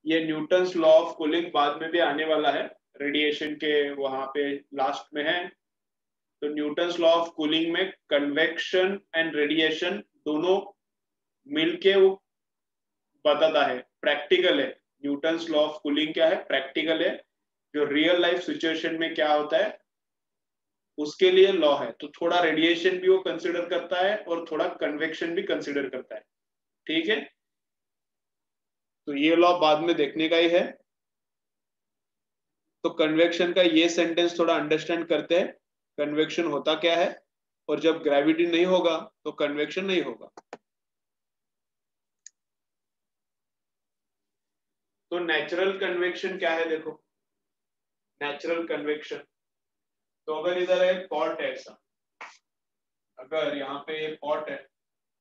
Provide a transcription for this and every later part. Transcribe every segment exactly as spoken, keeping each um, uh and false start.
ये Newton's law of cooling बाद में भी आने वाला है, रेडिएशन के वहां पे लास्ट में है। तो न्यूटन्स लॉ ऑफ कूलिंग में कन्वेक्शन एंड रेडिएशन दोनों मिलके वो बताता है, प्रैक्टिकल है। न्यूटन्स लॉ ऑफ कूलिंग क्या है, प्रैक्टिकल है, जो रियल लाइफ सिचुएशन में क्या होता है उसके लिए लॉ है। तो थोड़ा रेडिएशन भी वो कंसिडर करता है और थोड़ा कन्वेक्शन भी कंसिडर करता है, ठीक है। तो ये लॉ बाद में देखने का ही है। तो कन्वेक्शन का ये सेंटेंस थोड़ा अंडरस्टैंड करते हैं, कन्वेक्शन होता क्या है, और जब ग्रेविटी नहीं होगा तो कन्वेक्शन नहीं होगा। तो नेचुरल कन्वेक्शन क्या है, देखो नेचुरल कन्वेक्शन। तो अगर इधर एक पॉट है ऐसा, अगर यहाँ पे एक पॉट है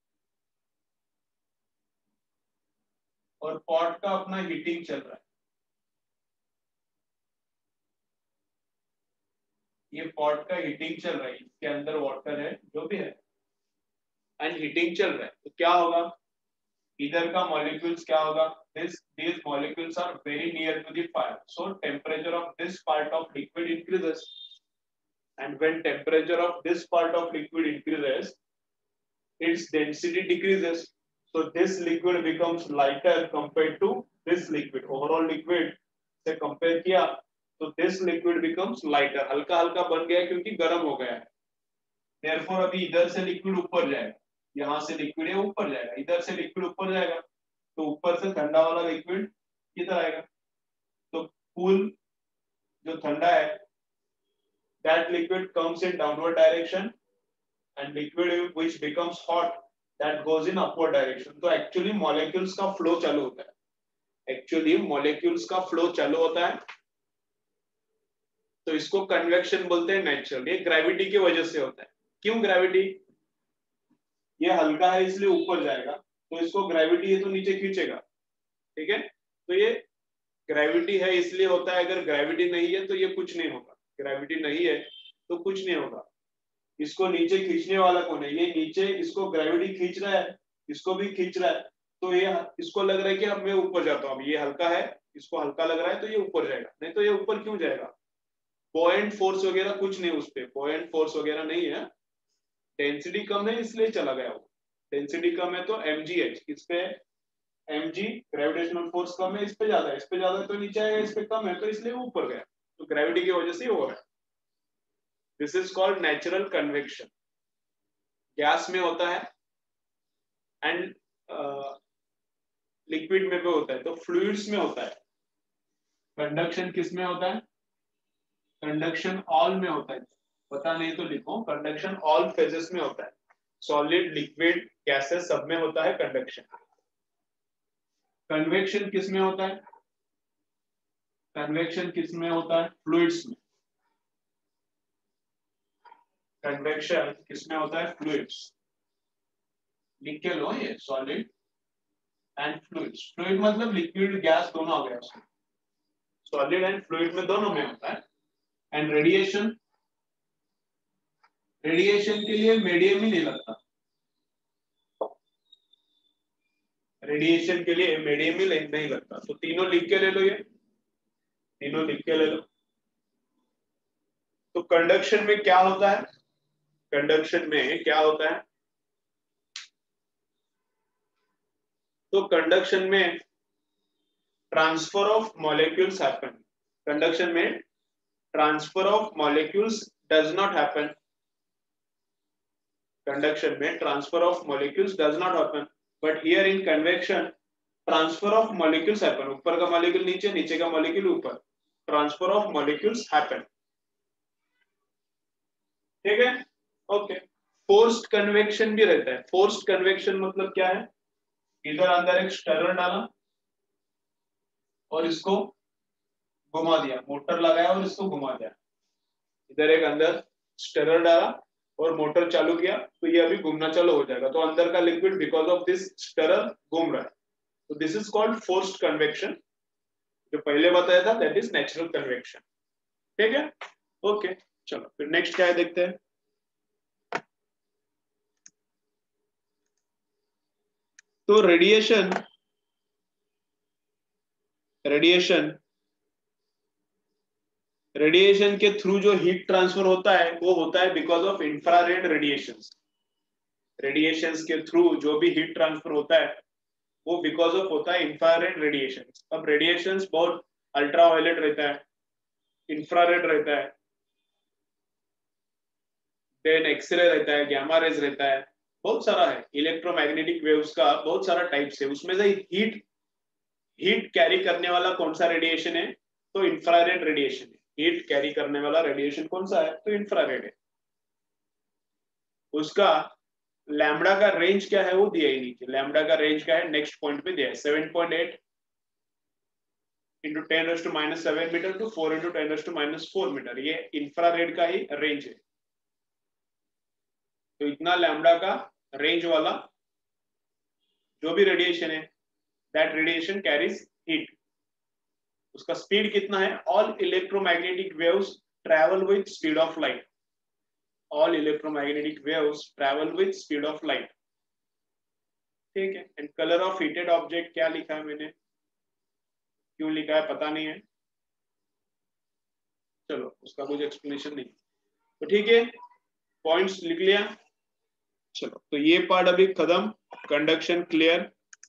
और पॉट का अपना हीटिंग चल रहा है, ये पॉट का हीटिंग चल रहा है, इसके अंदर वाटर है जो भी है एंड हीटिंग चल रहा है, तो क्या होगा, इधर का मॉलिक्यूल्स क्या होगा, this these molecules are very near to the fire, so temperature of this part of liquid increases, and when temperature of this part of liquid increases its density decreases, so this liquid becomes lighter compared to this liquid, overall liquid से compare किया तो this liquid becomes lighter, हल्का हल्का बन गया क्योंकि गर्म हो गया है। therefore अभी इधर से लिक्विड ऊपर जाएगा, यहाँ से लिक्विड है ऊपर जाएगा, इधर से लिक्विड ऊपर जाएगा, तो ऊपर से ठंडा वाला लिक्विड किधर आएगा, तो कूल जो ठंडा है that liquid comes in downward direction and liquid which becomes hot that goes in upward direction। तो एक्चुअली मॉलिक्यूल्स का फ्लो चालू होता है, एक्चुअली मॉलिक्यूल्स का फ्लो चालू होता है, तो इसको कन्वेक्शन बोलते हैं नेचुरल। ये ग्रेविटी की वजह से होता है। क्यों ग्रेविटी, ये हल्का है इसलिए ऊपर जाएगा, तो इसको ग्रेविटी है तो नीचे खींचेगा, ठीक है। तो ये ग्रेविटी है इसलिए होता है, अगर ग्रेविटी नहीं है तो ये कुछ नहीं होगा, ग्रेविटी नहीं है तो कुछ नहीं होगा। इसको नीचे खींचने वाला कौन है, ये नीचे इसको ग्रेविटी खींच रहा है, इसको भी खींच रहा है, तो ये इसको लग रहा है कि अब मैं ऊपर जाता हूँ, अब ये हल्का है, इसको हल्का लग रहा है तो ये ऊपर जाएगा, नहीं तो ये ऊपर क्यों जाएगा, बॉयंट फोर्स वगैरह कुछ नहीं, उस पे बॉयंट फोर्स वगैरह नहीं है, डेंसिटी कम है इसलिए चला गया वो, डेंसिटी कम है तो एमजीएच, इस पे एमजी ग्रेविटेशनल फोर्स कम है, इस पे ज्यादा है, इस पे ज्यादा है तो नीचे आएगा, इस पे कम है तो इसलिए वो ऊपर गया, तो ग्रेविटी की वजह से हो रहा है। This is called natural convection. Gas में होता है एंड लिक्विड में भी होता है, तो फ्लूइड्स में होता है। कंडक्शन किस में होता है, कंडक्शन ऑल में होता है, पता नहीं तो लिखो, कंडक्शन ऑल फेजेस में होता है, सॉलिड लिक्विड गैसेस सब में होता है कंडक्शन। कन्वेक्शन किस में होता है, कन्वेक्शन किस में होता है, फ्लूइड्स में। कन्वेक्शन किस में होता है, फ्लूइड्स, लिख के लो ये, सॉलिड एंड फ्लूइड्स। फ्लूइड मतलब लिक्विड गैस दोनों आ गया उसमें, सॉलिड एंड फ्लूइड में दोनों में होता है। एंड रेडिएशन, रेडिएशन के लिए मीडियम ही नहीं लगता, रेडिएशन के लिए मीडियम ही नहीं लगता, तो तीनों लिख के ले लो, ये तीनों लिख के ले लो। तो कंडक्शन में क्या होता है, कंडक्शन में क्या होता है, तो कंडक्शन में transfer of molecules happen, conduction में transfer of molecules does not happen, conduction में transfer of molecules does not happen, but here in convection transfer of molecules happen, ऊपर का मॉलिक्यूल नीचे, नीचे का मॉलिक्यूल ऊपर, ट्रांसफर ऑफ मॉलिक्यूल्स हैपन, ठीक है, ओके। फोर्स्ड कन्वेक्शन भी रहता है। फोर्स्ड कन्वेक्शन मतलब क्या है, इधर अंदर एक स्टरर डाला और इसको घुमा दिया, मोटर लगाया और इसको घुमा दिया, इधर एक अंदर स्टरर डाला और मोटर चालू किया तो ये अभी घूमना चालू हो जाएगा, तो अंदर का liquid because of this stirrer घूम रहा है, तो this is called forced convection. जो पहले बताया था दैट इज नेचुरल कन्वेक्शन, ठीक है, ओके। चलो फिर नेक्स्ट क्या है देखते हैं। तो रेडिएशन, रेडिएशन रेडिएशन के थ्रू जो हीट ट्रांसफर होता है वो होता है because of infrared radiations. Radiations के थ्रू जो भी हीट ट्रांसफर होता है वो बिकॉज ऑफ होता है इंफ्रारेड रेडिएशंस। अब रेडिएशंस बहुत अल्ट्रावायलेट रहता है, इंफ्रारेड रहता है, देन एक्सरे रहता है, गामा रेज रहता है, बहुत सारा है। इलेक्ट्रोमैग्नेटिक वेव्स का बहुत सारा टाइप्स है, उसमें से हीट हीट कैरी करने वाला कौन सा रेडिएशन है? तो इंफ्रारेड रेडिएशन है। हीट कैरी करने वाला रेडिएशन कौन सा है? तो इंफ्रारेड है। उसका लैम्बडा का रेंज क्या है वो दिया ही नहीं। लैम्बडा का रेंज क्या है? नेक्स्ट पॉइंट पे दिया है, seven point eight into ten raise to minus seven metre to four into ten raise to minus four metre. ये इंफ्रारेड का ही रेंज है। तो इतना लैम्बडा का रेंज वाला जो भी रेडिएशन है, दैट रेडिएशन कैरीज हीट। उसका स्पीड कितना है? All electromagnetic waves travel with speed of light. All electromagnetic waves travel with speed of light. ठीक है। And colour of heated object क्या लिखा है मैंने, क्यों लिखा है पता नहीं है, चलो उसका कुछ एक्सप्लेनेशन नहीं। तो ठीक है, पॉइंट्स लिख लिया। चलो तो ये पार्ट अभी खत्म। Conduction clear.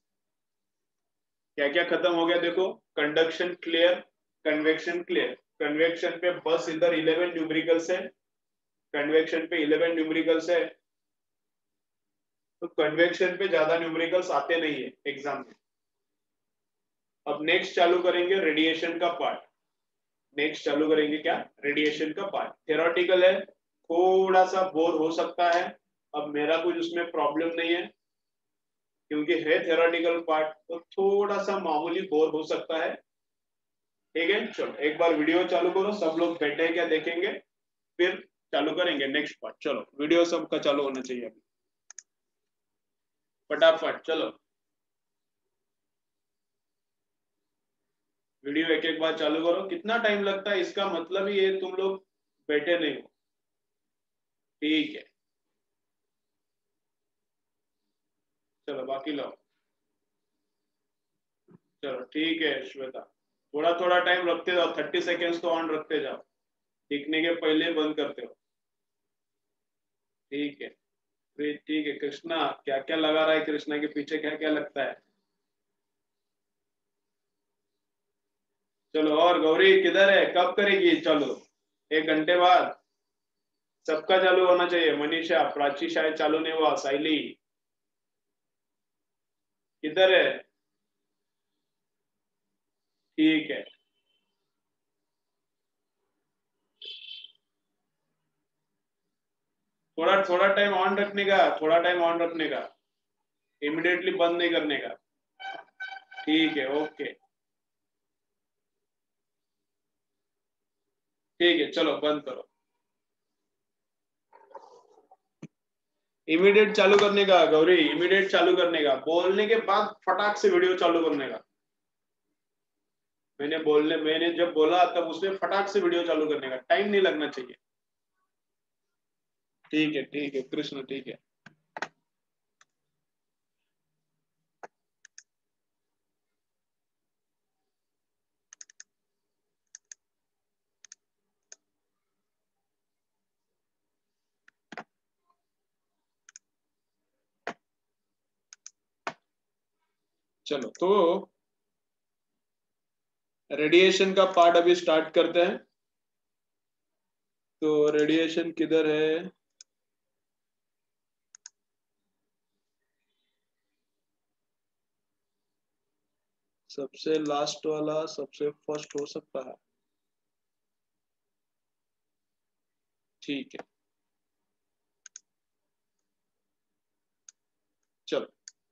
क्या क्या खत्म हो गया देखो? Conduction clear, convection clear. Convection पे बस इधर इलेवन न्यूमेरिकल्स है, कन्वेक्शन पे इलेवन न्यूमेरिकल्स है। तो कन्वेक्शन पे ज्यादा न्यूमेरिकल्स आते नहीं है एग्जाम में। अब नेक्स्ट चालू करेंगे रेडिएशन का पार्ट। नेक्स्ट चालू करेंगे क्या? रेडिएशन का पार्ट। थ्योरेटिकल है, थोड़ा सा बोर हो सकता है। अब मेरा कुछ उसमें प्रॉब्लम नहीं है क्योंकि है थ्योरेटिकल पार्ट, तो थोड़ा सा मामूली बोर हो सकता है। ठीक है, चलो एक बार वीडियो चालू करो, सब लोग बैठे हैं क्या देखेंगे, फिर चालू करेंगे नेक्स्ट पार्ट। चलो वीडियो सबका चालू होना चाहिए अभी, फटाफट चलो वीडियो एक एक बार चालू करो। कितना टाइम लगता है इसका मतलब ही है तुम लोग बैठे नहीं हो। ठीक है, चलो बाकी लो। चलो ठीक है श्वेता, थोड़ा थोड़ा टाइम रखते जाओ, थर्टी सेकेंड्स तो ऑन रखते जाओ, दिखने के पहले बंद करते हो। ठीक है, फिर ठीक है। कृष्णा क्या क्या लगा रहा है? कृष्णा के पीछे क्या क्या लगता है? चलो, और गौरी किधर है? कब करेगी? चलो एक घंटे बाद सबका चालू होना चाहिए। मनीषा, प्राची शायद चालू नहीं हुआ। साइली किधर है? ठीक है, थोड़ा थोड़ा टाइम ऑन रखने का, थोड़ा टाइम ऑन रखने का, इमिडिएटली बंद नहीं करने का। ठीक है, ओके ठीक है, चलो बंद करो। इमीडिएट चालू करने का गौरी, इमीडिएट चालू करने का, बोलने के बाद फटाक से वीडियो चालू करने का। मैंने बोलने मैंने जब बोला तब उसमें फटाक से वीडियो चालू करने का, टाइम नहीं लगना चाहिए। ठीक है ठीक है कृष्ण, ठीक है। चलो तो रेडिएशन का पार्ट अभी स्टार्ट करते हैं। तो रेडिएशन किधर है? सबसे लास्ट वाला सबसे फर्स्ट हो सकता है। ठीक है, चलो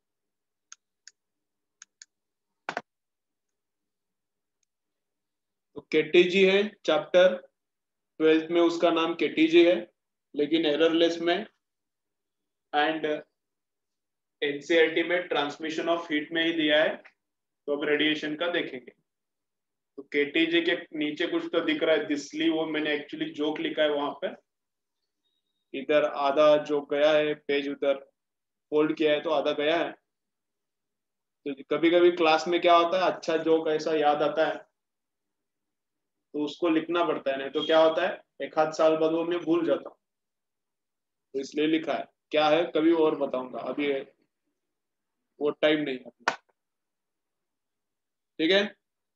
तो केटीजी है चैप्टर ट्वेल्थ में, उसका नाम केटीजी है, लेकिन एररलेस में एंड एनसीईआरटी में ट्रांसमिशन ऑफ हीट में ही दिया है। तो अब रेडिएशन का देखेंगे। तो केटीजी के नीचे कुछ तो दिख रहा है दिसली, वो मैंने एक्चुअली जोक लिखा है वहां पे। इधर आधा जो गया है पेज, उधर फोल्ड किया है तो आधा गया है। तो कभी कभी क्लास में क्या होता है, अच्छा जोक ऐसा याद आता है तो उसको लिखना पड़ता है, नहीं तो क्या होता है एक आध साल बाद वो मैं भूल जाता हूँ, तो इसलिए लिखा है। क्या है कभी और बताऊंगा, अभी वो टाइम नहीं है अपना। ठीक है,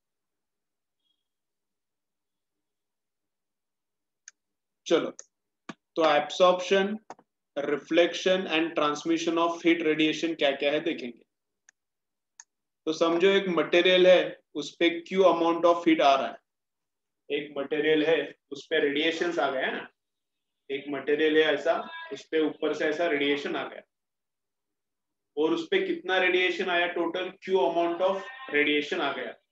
चलो तो absorption, reflection and transmission of heat radiation क्या क्या है देखेंगे। तो समझो एक मटेरियल है, उस पे क्यू अमाउंट ऑफ हीट आ रहा है, एक मटेरियल है उस पे रेडिएशन आ गया है ना, एक मटेरियल है ऐसा, उस पे ऊपर से ऐसा रेडिएशन आ गया, और उस पे कितना रेडिएशन आया, total Q amount of radiation आ गया।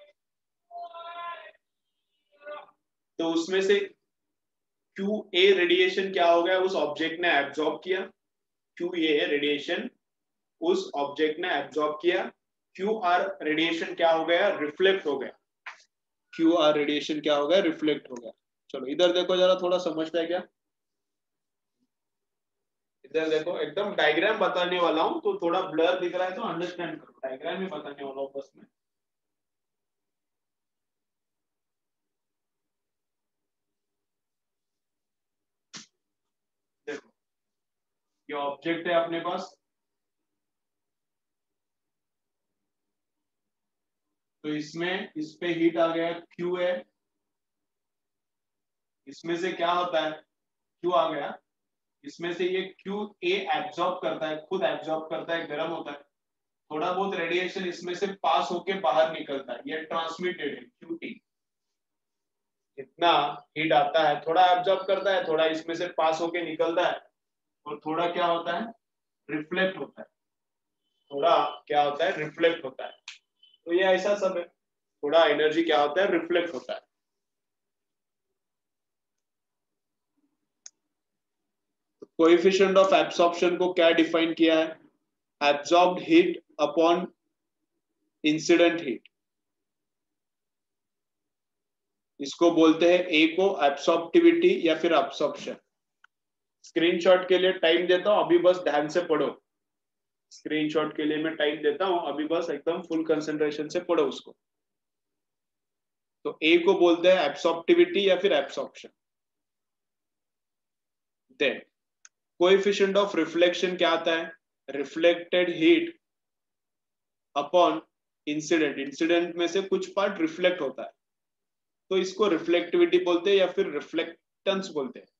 तो उसमें से क्यू ए रेडिएशन क्या हो गया, उस ऑब्जेक्ट ने एब्जॉर्ब किया, क्यू ए रेडिएशन उस ऑब्जेक्ट ने एब्जॉर्ब किया, क्यू आर रेडिएशन क्या हो गया, रिफ्लेक्ट हो गया, क्यू आर रेडिएशन क्या हो गया, रिफ्लेक्ट हो गया। चलो इधर देखो जरा, थोड़ा समझता है क्या, इधर देखो, एकदम डायग्राम बताने वाला हूं तो थोड़ा ब्लर दिख रहा है तो अंडरस्टैंड करो, डायग्राम ही बताने वाला हूं बस में। देखो ये ऑब्जेक्ट है अपने पास, तो इसमें इस पे हीट आ गया क्यू है, इसमें से क्या होता है क्यू आ गया, इसमें से ये क्यू ए एब्जॉर्ब करता है, खुद एब्जॉर्ब करता है, गर्म होता है, थोड़ा बहुत रेडिएशन इसमें से पास होके बाहर निकलता है, ये ट्रांसमिटेड है क्यू टी। इतना हीट आता है, थोड़ा एब्जॉर्ब करता है, थोड़ा इसमें से पास होके निकलता है, और थोड़ा क्या होता है, रिफ्लेक्ट होता है, थोड़ा क्या होता है, रिफ्लेक्ट होता है। तो ये ऐसा सब है, थोड़ा एनर्जी क्या होता है, रिफ्लेक्ट होता है। कोएफिशिएंट ऑफ एब्सॉर्प्शन को क्या डिफाइन किया है, absorbed heat upon incident heat, इसको बोलते हैं ए को एब्सॉर्प्टिविटी या फिर एब्सॉर्प्शन। स्क्रीनशॉट के लिए टाइम देता हूं, अभी बस ध्यान से पढ़ो, स्क्रीनशॉट के लिए मैं टाइम देता हूं, अभी बस एकदम फुल कंसंट्रेशन से पढ़ो उसको। तो ए को बोलते हैं एब्सॉर्प्टिविटी या फिर absorption. Then coefficient of reflection क्या आता है, reflected heat upon incident, incident में से कुछ पार्ट रिफ्लेक्ट होता है, तो इसको रिफ्लेक्टिविटी बोलते हैं या फिर रिफ्लेक्टेंस बोलते हैं।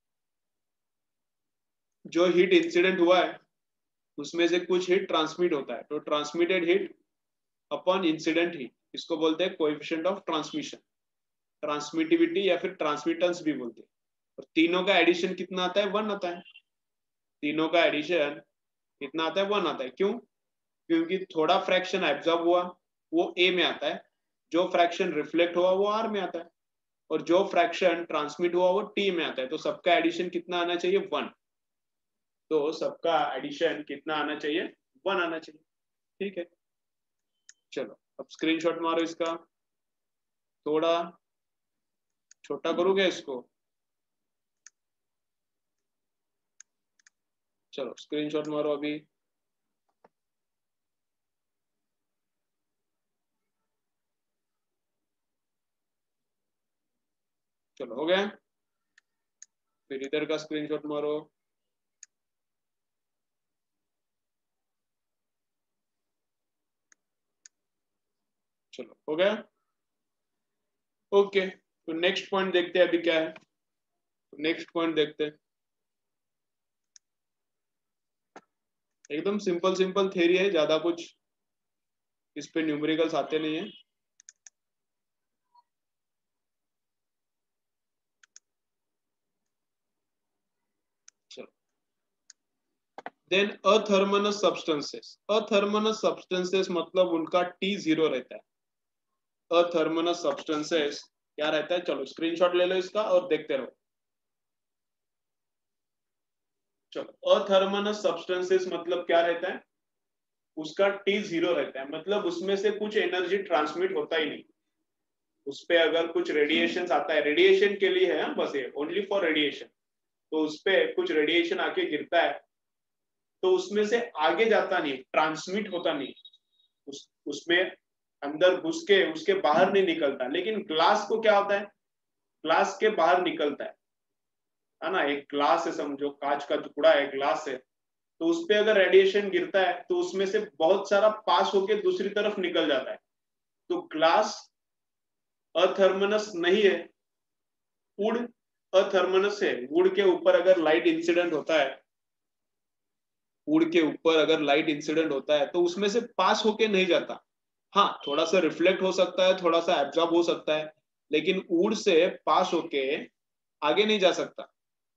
जो हीट इंसिडेंट हुआ है उसमें से कुछ हीट ट्रांसमिट होता है, तो transmitted heat upon incident heat, इसको बोलते हैं कोएफिशिएंट ऑफ ट्रांसमिशन, ट्रांसमिटिविटी या फिर ट्रांसमिटेंस भी बोलते हैं। और तीनों का एडिशन कितना आता है, वन आता है, तीनों का एडिशन कितना आता है, वन आता है। क्यों, क्योंकि थोड़ा फ्रैक्शन एब्जॉर्ब हुआ वो ए में आता है, जो फ्रैक्शन रिफ्लेक्ट हुआ वो आर में आता है, और जो फ्रैक्शन ट्रांसमिट हुआ वो टी में आता है। तो सबका एडिशन कितना आना चाहिए, वन। तो सबका एडिशन कितना आना चाहिए, वन आना चाहिए। ठीक है, चलो अब स्क्रीनशॉट मारो इसका, थोड़ा छोटा करोगे इसको, चलो स्क्रीनशॉट मारो अभी। चलो हो गया, फिर इधर का स्क्रीनशॉट मारो। चलो हो गया, ओके। तो नेक्स्ट पॉइंट देखते हैं अभी क्या है, तो नेक्स्ट पॉइंट देखते हैं, एकदम सिंपल सिंपल थ्योरी है, ज्यादा कुछ इस पे न्यूमेरिकल्स आते नहीं है। Then athermanous substances, athermanous substances मतलब उनका टी जीरो रहता है। अथर्मनस सब्सटेंसेस क्या रहता है, चलो स्क्रीनशॉट ले लो इसका और देखते रहो। चलो अथर्मनस सब्सटेंसेस मतलब क्या रहता है, उसका टी जीरो रहता है, मतलब उसमें से कुछ एनर्जी ट्रांसमिट होता ही नहीं। उस पे अगर कुछ रेडिएशन आता है, रेडिएशन के लिए है बस, ये ओनली फॉर रेडिएशन, तो उस पे कुछ रेडिएशन आके गिरता है तो उसमें से आगे जाता नहीं, ट्रांसमिट होता नहीं, उस उसमें अंदर घुस के उसके बाहर नहीं निकलता। लेकिन ग्लास को क्या होता है, ग्लास के बाहर निकलता है है ना। एक ग्लास है, समझो कांच का टुकड़ा है, ग्लास है, तो उस पे अगर रेडिएशन गिरता है तो उसमें से बहुत सारा पास होके दूसरी तरफ निकल जाता है। तो ग्लास अथर्मनस नहीं है, वुड अथर्मनस है। वुड के ऊपर अगर लाइट इंसिडेंट होता है, वुड के ऊपर अगर लाइट इंसिडेंट होता है तो उसमें से पास होके नहीं जाता। हाँ, थोड़ा सा रिफ्लेक्ट हो सकता है, थोड़ा सा एब्जॉर्ब हो सकता है, लेकिन वुड से पास होके आगे नहीं जा सकता।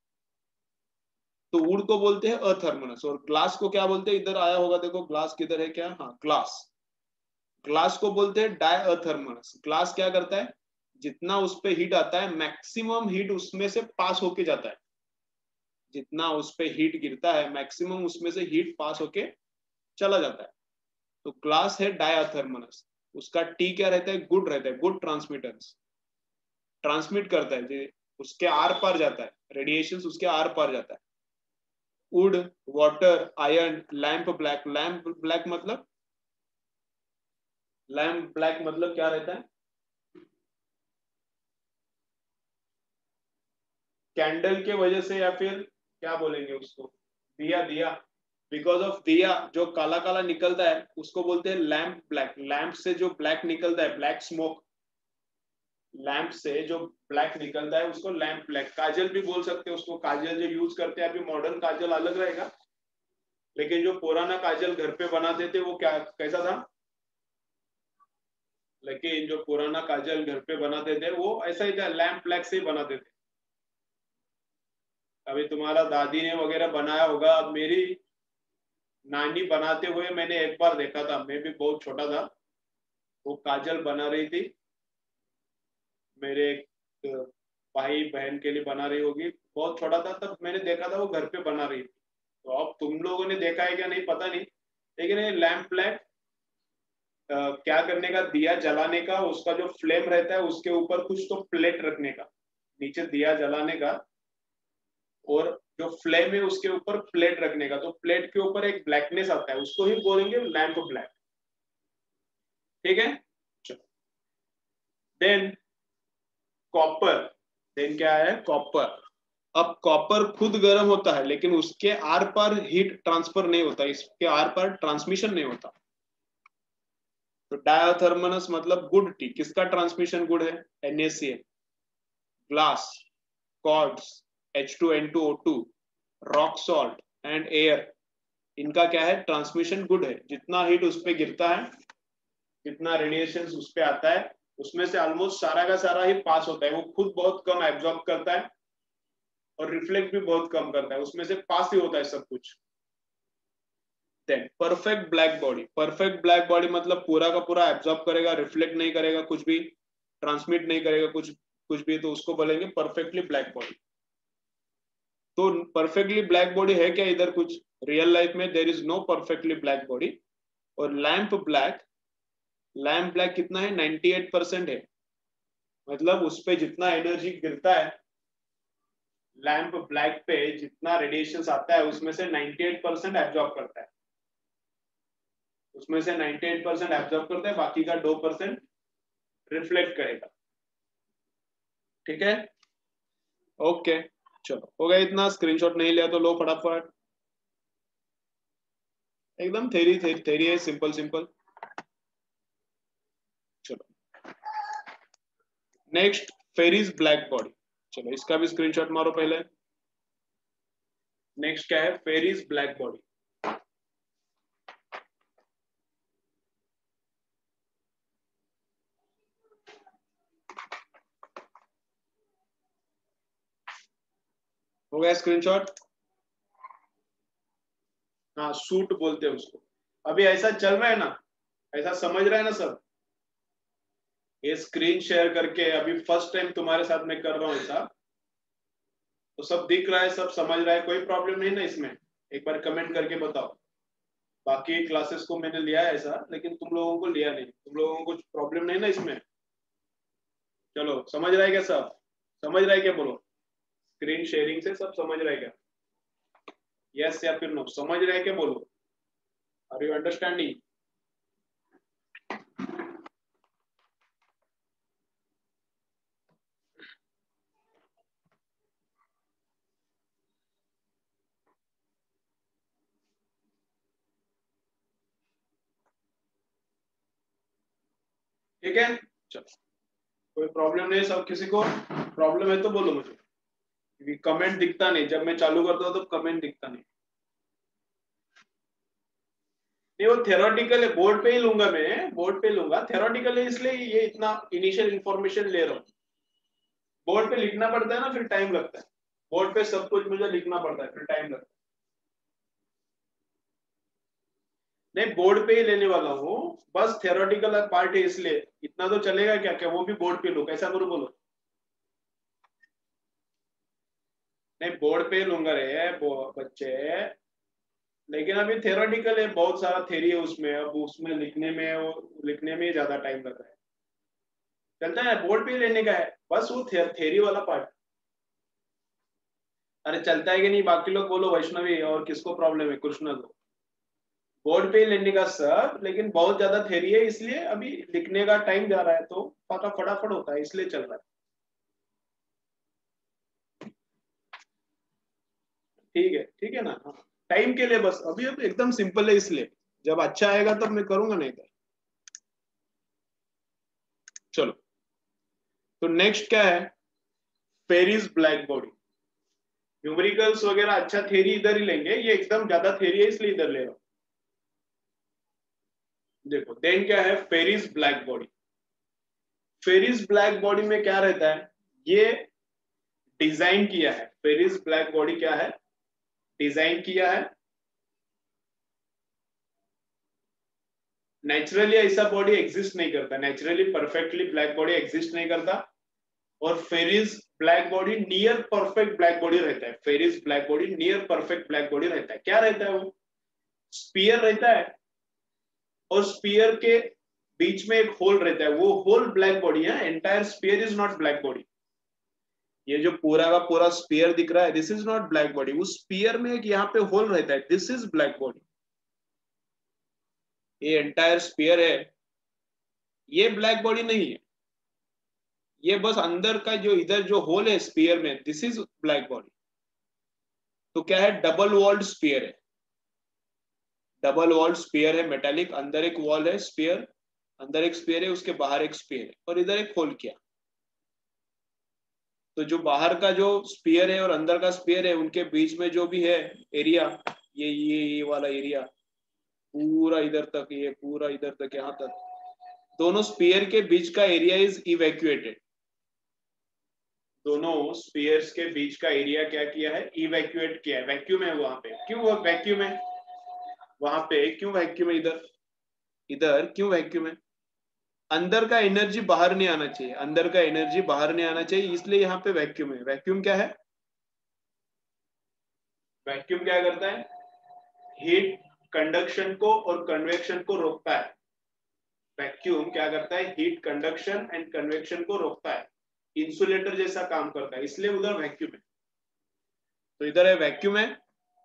तो वुड को बोलते हैं अथर्मनस। और ग्लास को क्या बोलते हैं, इधर आया होगा, देखो ग्लास किधर है, क्या, हाँ ग्लास। ग्लास को बोलते हैं डाई अथर्मनस। ग्लास क्या करता है, जितना उस पे हीट आता है मैक्सिमम हीट उसमें से पास होके जाता है। जितना उस पे हीट गिरता है मैक्सिमम उसमें से हीट पास होके चला जाता है। तो ग्लास है डायथर्मनस। उसका टी क्या रहता है, गुड रहता है, गुड ट्रांसमिटेंस, ट्रांसमिट करता है, उसके आर पार जाता है, रेडिएशन उसके आर पार जाता है। Wood, water, iron, lamp black. Lamp black मतलब, लैंप ब्लैक मतलब क्या रहता है, कैंडल के वजह से, या फिर क्या बोलेंगे उसको, दिया, दिया, बिकॉज ऑफ दिया जो काला काला निकलता है उसको बोलते हैं लैंप ब्लैक। लैंप से जो ब्लैक निकलता है, ब्लैक स्मोक, लैंप से जो ब्लैक निकलता है उसको लैंप ब्लैक। काजल भी बोल सकते हैं उसको, काजल जो यूज करते हैं, अभी मॉडर्न काजल अलग रहेगा, लेकिन जो पुराना काजल घर पे बनाते थे वो क्या कैसा था, लेकिन जो पुराना काजल घर पे बनाते थे वो ऐसा ही था, लैंप ब्लैक से ही बनाते थे। अभी तुम्हारा दादी ने वगैरह बनाया होगा, अब मेरी नानी बनाते हुए मैंने एक बार देखा था, मैं भी बहुत छोटा था, वो काजल बना रही थी, मेरे एक भाई बहन के लिए बना रही होगी, बहुत छोटा था तब मैंने देखा था वो घर पे बना रही थी। तो अब तुम लोगों ने देखा है क्या नहीं पता नहीं, लेकिन ये लैंप ब्लैक क्या करने का, दिया जलाने का, उसका जो फ्लेम रहता है उसके ऊपर कुछ तो प्लेट रखने का, नीचे दिया जलाने का, और जो फ्लेम है उसके ऊपर प्लेट रखने का, तो प्लेट के ऊपर एक ब्लैकनेस आता है, उसको ही बोलेंगे लैंप ब्लैक। ठीक है, चलो। देन कॉपर, देन क्या है, कॉपर। अब कॉपर खुद गर्म होता है लेकिन उसके आर पार हीट ट्रांसफर नहीं होता, इसके आर पार ट्रांसमिशन नहीं होता। तो डायथर्मनस मतलब गुड टी, किसका ट्रांसमिशन गुड है, NaCl, glass, quartz, H two N two O two, rock salt and air, इनका क्या है, ट्रांसमिशन गुड है। जितना हीट उस पर गिरता है, जितना रेडिएशन उस पर आता है, उसमें से ऑलमोस्ट सारा का सारा ही पास होता है। वो खुद बहुत कम एब्जॉर्ब करता है और रिफ्लेक्ट भी बहुत कम करता है, उसमें से पास ही होता है सब कुछ। Then perfect black body. Perfect black body मतलब पूरा का पूरा एब्जॉर्ब करेगा, रिफ्लेक्ट नहीं करेगा कुछ भी, ट्रांसमिट नहीं करेगा कुछ कुछ भी, तो उसको बोलेंगे परफेक्टली ब्लैक बॉडी। तो परफेक्टली ब्लैक बॉडी है क्या इधर कुछ, रियल लाइफ में there is no perfectly black body. और लैंप ब्लैक, लैंप ब्लैक कितना है, अट्ठानवे परसेंट है, मतलब उस पे जितना एनर्जी गिरता है, लैंप ब्लैक पे जितना रेडिएशन आता है उसमें से अट्ठानवे परसेंट एब्जॉर्ब करता है, उसमें से अट्ठानवे परसेंट एब्जॉर्ब करता है, बाकी का दो परसेंट रिफ्लेक्ट करेगा। ठीक है, ओके, चलो हो गया इतना। स्क्रीनशॉट नहीं लिया तो लो फटाफट, एकदम थेरी थेरी थेरी है, सिंपल सिंपल। चलो नेक्स्ट, फेरिस ब्लैक बॉडी। चलो इसका भी स्क्रीनशॉट मारो पहले। नेक्स्ट क्या है, फेरिस ब्लैक बॉडी। हो गया स्क्रीनशॉट, हाँ सूट बोलते हैं उसको। अभी ऐसा चल रहा है ना, ऐसा समझ रहा है ना सब, ये स्क्रीन शेयर करके अभी फर्स्ट टाइम तुम्हारे साथ में कर रहा हूँ ऐसा, तो सब दिख रहा है, सब समझ रहा है, कोई प्रॉब्लम नहीं ना इसमें, एक बार कमेंट करके बताओ। बाकी क्लासेस को मैंने लिया है ऐसा, लेकिन तुम लोगों को लिया नहीं, तुम लोगों को कुछ प्रॉब्लम नहीं ना इसमें। चलो समझ रहा है क्या सब, समझ रहा है क्या बोलो, स्क्रीन शेयरिंग से सब समझ रहा है क्या, यस या फिर नो, समझ रहा है क्या बोलो, आर यू अंडरस्टैंडिंग। ठीक है, चलो कोई प्रॉब्लम नहीं, सब किसी को प्रॉब्लम है तो बोलो मुझे, क्योंकि कमेंट दिखता नहीं, जब मैं चालू करता हूँ तो कमेंट दिखता नहीं। नहीं वो थेरोटिकल है, बोर्ड पे ही लूंगा मैं, बोर्ड पे लूंगा, थेरोटिकल है इसलिए ये इतना इनिशियल इंफॉर्मेशन ले रहा हूँ। बोर्ड पे लिखना पड़ता है ना, फिर टाइम लगता है, बोर्ड पे सब कुछ मुझे लिखना पड़ता है, फिर टाइम लगता है। नहीं बोर्ड पे ही लेने वाला हूँ, बस थेरोटिकल पार्ट है इसलिए इतना तो चलेगा क्या, क्या वो भी बोर्ड पे लो, कैसा करूँ बोलो? नहीं बोर्ड पे लूंगा रे बच्चे, लेकिन अभी थेरोटिकल है, बहुत सारा थेरी है उसमें, अब उसमें लिखने में लिखने में ज्यादा टाइम लग रहा है, चलता है बोर्ड पे लेने का है, बस वो थे, थेरी वाला पार्ट। अरे चलता है कि नहीं, बाकी लोग बोलो, वैष्णवी और किसको प्रॉब्लम है, कृष्णा को। बोर्ड पे लेने का सब, लेकिन बहुत ज्यादा थेरी है इसलिए अभी लिखने का टाइम जा रहा है, तो पता फटाफट होता है इसलिए चल रहा है। ठीक है ठीक है ना, हाँ टाइम के लिए बस, अभी अब एकदम सिंपल है इसलिए, जब अच्छा आएगा तब मैं करूंगा, नहीं तो चलो। तो नेक्स्ट क्या है, फेरिस ब्लैक बॉडी। न्यूमेरिकल्स वगैरह अच्छा थेरी इधर ही लेंगे, ये एकदम ज्यादा थेरी है इसलिए इधर ले रहा हूं। देखो देन क्या है, Ferry's black body. Ferry's black body में क्या रहता है, ये डिजाइन किया है, फेरिस ब्लैक बॉडी क्या है, डिजाइन किया है। नेचुरली ऐसा बॉडी एग्जिस्ट नहीं करता, naturally perfectly black body exist नहीं करता, और Ferry's black body near perfect black body रहता है, Ferry's black body near perfect black body रहता है। क्या रहता है वो, स्पीयर रहता है, और स्पीयर के बीच में एक होल रहता है, वो होल ब्लैक बॉडी है, entire sphere is not black body. ये जो पूरा का पूरा स्पीयर दिख रहा है, this is not black body, उस स्पीयर में एक यहाँ पे होल रहता है, दिस इज ब्लैक बॉडी। ये एंटायर स्पीयर है, ये ब्लैक बॉडी नहीं है, ये बस अंदर का जो इधर जो होल है स्पीयर में, दिस इज ब्लैक बॉडी। तो क्या है, डबल वॉल्ड स्पीयर है, डबल वॉल्ड स्पीयर है मेटालिक, अंदर एक वॉल है स्पीयर, अंदर एक स्पीयर है, उसके बाहर एक स्पीयर है, और इधर एक होल किया। तो जो बाहर का जो स्पीयर है और अंदर का स्पीयर है, उनके बीच में जो भी है एरिया, ये ये ये वाला एरिया पूरा इधर तक, ये पूरा इधर तक, यहाँ तक, दोनों स्पीयर के बीच का एरिया इज इवैक्यूएटेड। दोनों स्पीयर्स के बीच का एरिया क्या किया है, इवैक्यूएट किया है, वैक्यूम है वहां पे। क्यों वो वैक्यूम है वहां पे, क्यों वैक्यूम है इधर, इधर क्यों वैक्यूम है, अंदर का एनर्जी बाहर नहीं आना चाहिए, अंदर का एनर्जी बाहर नहीं आना चाहिए, इसलिए यहाँ पे वैक्यूम है। वैक्यूम क्या है, वैक्यूम क्या करता है, हीट कंडक्शन को और कन्वेक्शन को रोकता है। वैक्यूम क्या करता है, हीट कंडक्शन एंड कन्वेक्शन को रोकता है, इंसुलेटर जैसा काम करता है, इसलिए उधर वैक्यूम है। तो इधर है वैक्यूम है,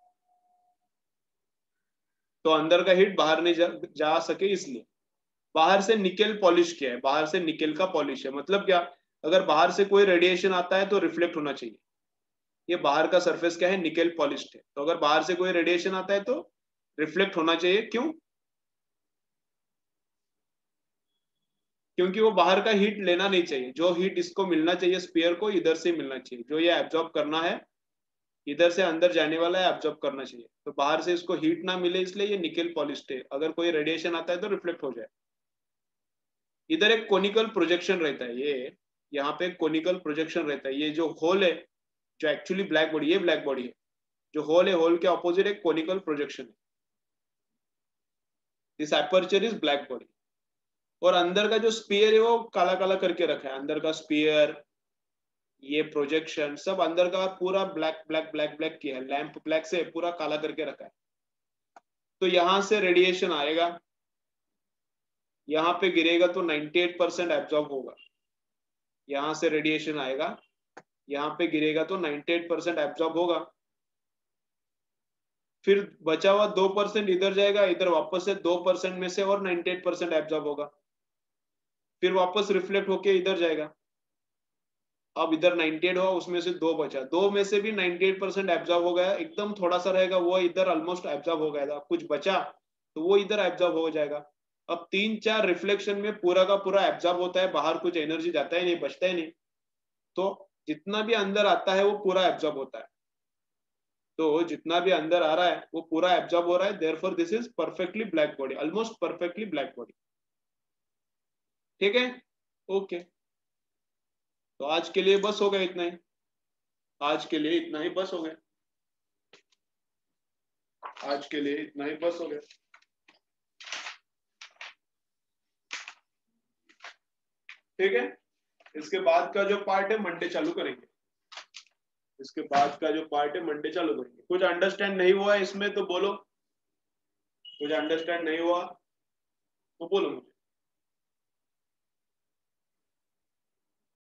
तो अंदर का हीट बाहर नहीं जा, जा सके, इसलिए बाहर से निकेल पॉलिश किया है, बाहर से निकेल का पॉलिश है। मतलब क्या, अगर बाहर से कोई रेडिएशन आता है तो रिफ्लेक्ट होना चाहिए, ये बाहर का सरफेस क्या है, निकेल पॉलिश्ड है, तो अगर बाहर से कोई रेडिएशन आता है तो रिफ्लेक्ट होना चाहिए। क्यों, क्योंकि वो बाहर का हीट लेना नहीं चाहिए, जो हीट इसको मिलना चाहिए स्पीयर को, इधर से मिलना चाहिए, जो ये एब्जॉर्ब करना है इधर से अंदर जाने वाला है, एब्जॉर्ब करना चाहिए, तो बाहर से इसको हीट ना मिले, इसलिए ये निकेल पॉलिश्ड है, अगर कोई रेडिएशन आता है तो रिफ्लेक्ट हो जाए। इधर एक कोनिकल प्रोजेक्शन रहता है, ये यहाँ पे कोनिकल प्रोजेक्शन रहता है, ये जो होल है, जो एक्चुअली ब्लैक बॉडी, ये ब्लैक बॉडी है, जो होल है, होल के ऑपोजिट एक कोनिकल प्रोजेक्शन है, this aperture is black body. और अंदर का जो स्पीयर है वो काला काला करके रखा है, अंदर का स्पीयर, ये प्रोजेक्शन सब अंदर का पूरा ब्लैक ब्लैक ब्लैक ब्लैक किया है, लैंप ब्लैक से पूरा काला करके रखा है। तो यहां से रेडिएशन आएगा, यहाँ पे गिरेगा तो अट्ठानवे परसेंट एब्जॉर्ब होगा, यहां से रेडिएशन आएगा, यहाँ पे गिरेगा तो अट्ठानवे परसेंट एब्जॉर्ब होगा, फिर बचा हुआ दो परसेंट इधर जाएगा, इधर वापस से दो परसेंट में से और अट्ठानवे परसेंट एब्जॉर्ब होगा, फिर वापस रिफ्लेक्ट होके इधर जाएगा। अब इधर अट्ठानवे हुआ, उसमें से दो बचा, दो में से भी अट्ठानवे परसेंट एब्जॉर्ब हो गया, एकदम थोड़ा सा रहेगा वो इधर ऑलमोस्ट एब्जॉर्ब हो गया था, कुछ बचा तो वो इधर एब्जॉर्ब हो जाएगा। अब तीन चार रिफ्लेक्शन में पूरा का पूरा एब्जॉर्ब होता है, बाहर कुछ एनर्जी जाता ही नहीं, बचता ही नहीं, तो जितना भी अंदर आता है वो पूरा एब्जॉर्ब होता है, तो जितना भी अंदर आ रहा है वो पूरा एब्जॉर्ब हो रहा है, therefore this is perfectly black body, almost perfectly black body. ठीक है, ओके, तो आज के लिए बस हो गया इतना ही, आज के लिए इतना ही बस हो गया, आज के लिए इतना ही बस हो गया। ठीक है, इसके बाद का जो पार्ट है मंडे चालू करेंगे, इसके बाद का जो पार्ट है मंडे चालू करेंगे। कुछ अंडरस्टैंड नहीं हुआ इसमें तो बोलो, कुछ अंडरस्टैंड नहीं हुआ तो बोलो मुझे।